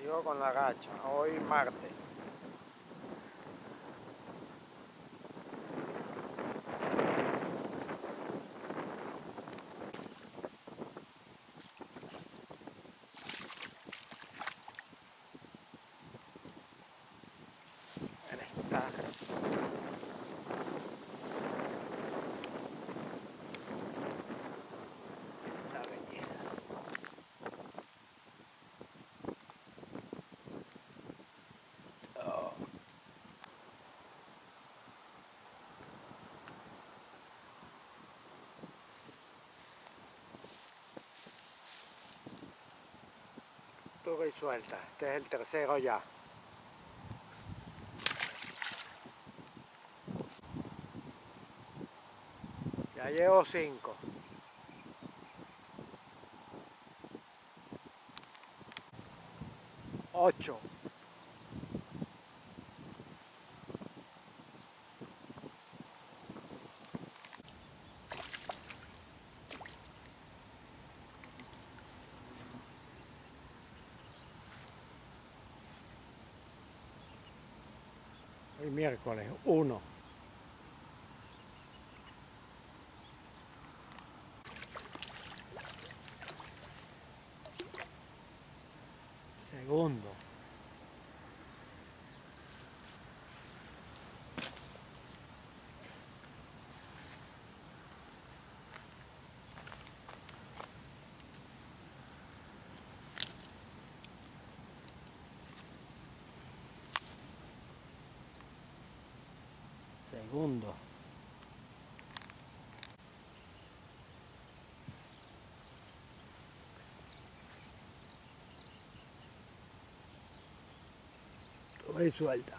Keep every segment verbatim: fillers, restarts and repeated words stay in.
Sigo con la gacha, hoy martes. Esta, esta belleza. Oh. Tuve y suelta, este es el tercero ya. Ya llevo cinco. Ocho. Hoy miércoles, uno. Segundo. Segundo. Tuve y suelta.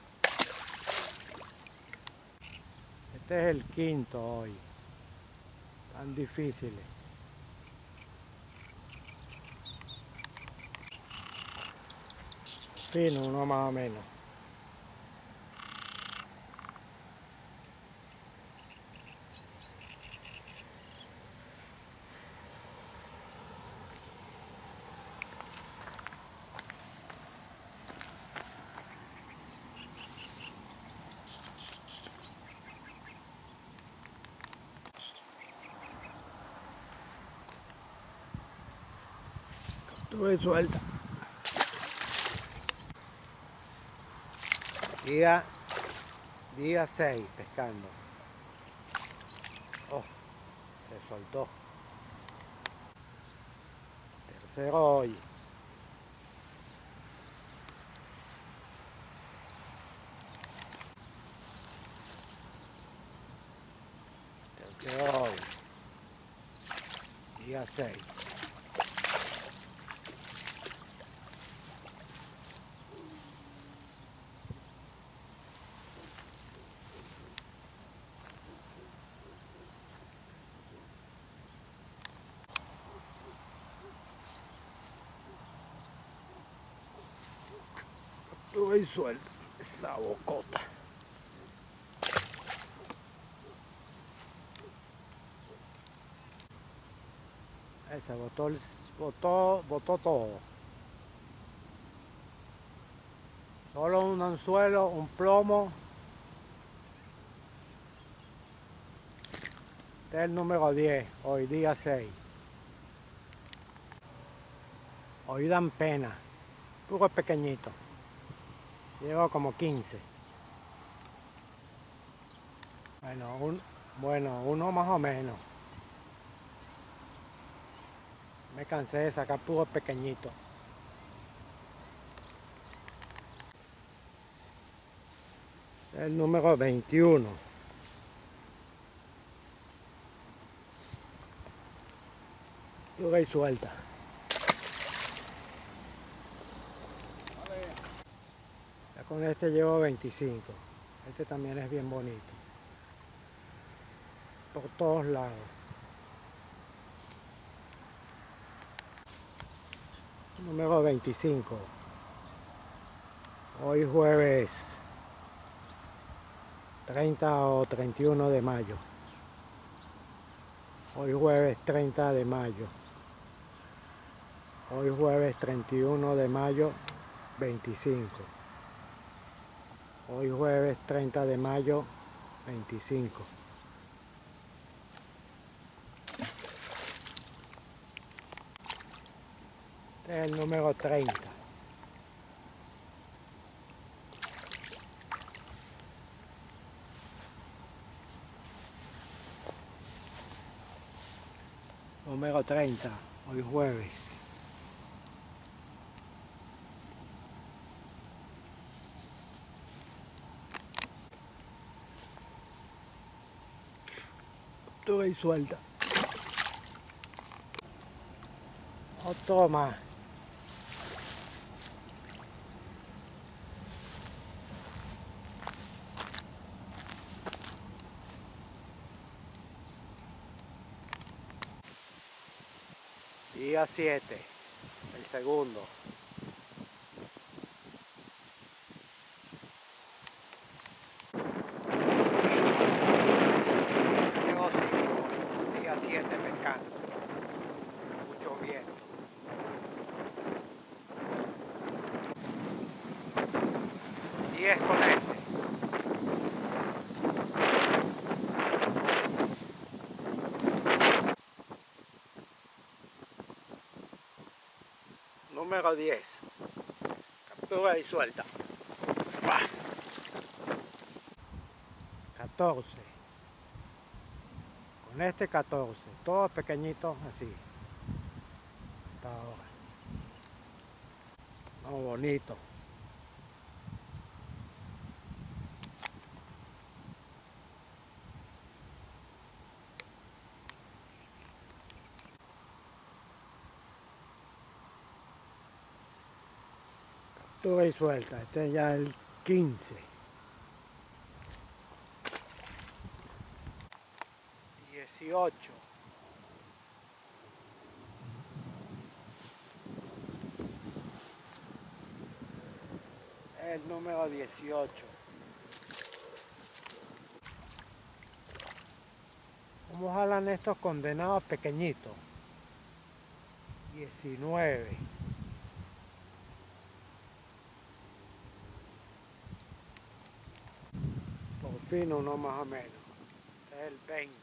Este es el quinto hoy. Tan difíciles. Fino, uno más o menos. Tuve suelta. Día, día seis pescando. Oh, se soltó. Tercero hoy. Tercero hoy. Día seis. Tuve y suelta esa bocota. Ese botó, botó, botó todo. Solo un anzuelo, un plomo. Este es el número diez, hoy día seis. Hoy dan pena, puro pequeñito. Llevo como quince. Bueno, un, bueno, uno más o menos. Me cansé de sacar puro pequeñito. El número veintiuno. Dura y suelta. Ya con este llevo veinticinco. Este también es bien bonito. Por todos lados. Número veinticinco. Hoy jueves treinta o treinta y uno de mayo. Hoy jueves treinta de mayo. Hoy jueves treinta y uno de mayo veinticinco. Hoy jueves treinta de mayo, veinticinco. Este es el número treinta. Número treinta, hoy jueves. Captura y suelta. Otro más. Día siete, el segundo. Llevo cinco, día siete pescando. Mucho viento. diez con este. Número diez. Captura y suelta. catorce. Con este catorce. Todos pequeñitos así. Hasta ahora. Oh, bonito. Captura y suelta. Este es ya el quince. dieciocho. El número dieciocho. ¿Cómo jalan estos condenados pequeñitos? diecinueve. Por fin uno más o menos. Este es el veinte.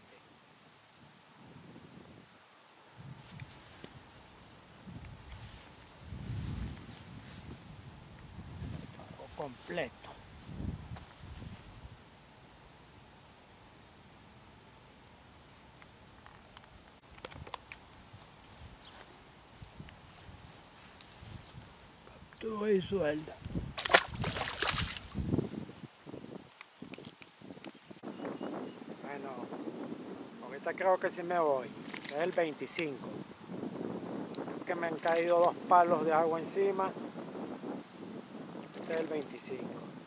Completo. Captura y suelta. Bueno, ahorita creo que sí me voy. Es el veinticinco. Que me han caído dos palos de agua encima. Este es el veinticinco.